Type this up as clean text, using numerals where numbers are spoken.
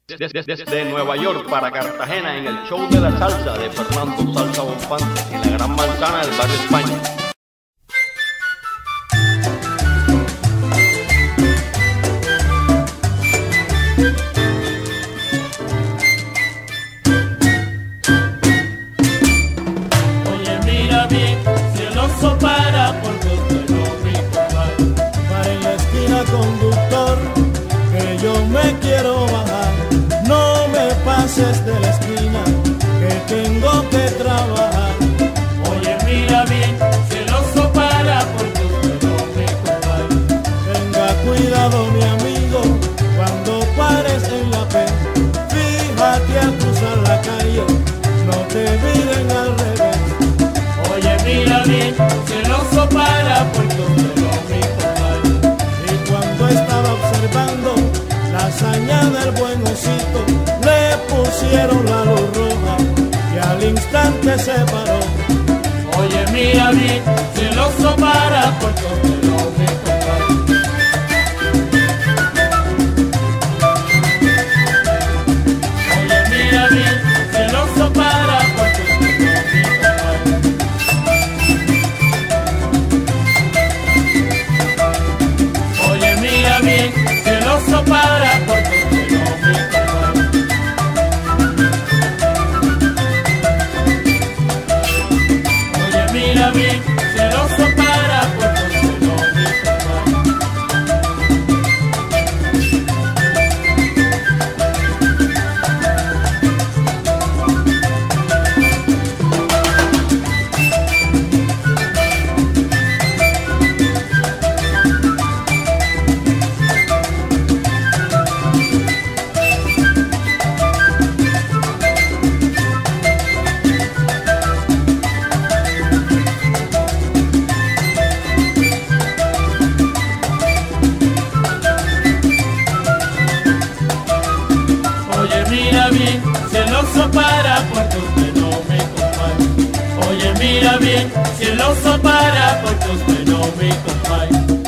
Desde Nueva York para Cartagena en el show de la salsa de Fernando Salsa Bonfante en la Gran Manzana del barrio España. Oye, mira bien, si el oso para por donde no mi compadre. Para en la esquina, conductor, que yo me quiero bajar. No me pases de la esquina, que tengo que trabajar. Oye, mira bien, si el oso para por donde no mi compadre. Tenga cuidado, mi amigo, cuando pares en la P. Fíjate al cruzar la calle, no te miren al revés. Oye, mira bien, si el oso para por donde no mi compadre. Y cuando estaba observando la hazaña del buen osito, le pusieron la luz roja y al instante se paró. Oye, mira bien, si el oso para por donde no mi compadre. Oye, mira bien, si el oso para por donde no mi compadre. Oye, mira bien, si el oso para por donde no mi compadre. Oye, mira bien, si el oso para por donde no mi compadre. Oye, mira bien, si el oso para por donde no mi compadre. Oye, mira bien, si el oso para por donde no mi compadre.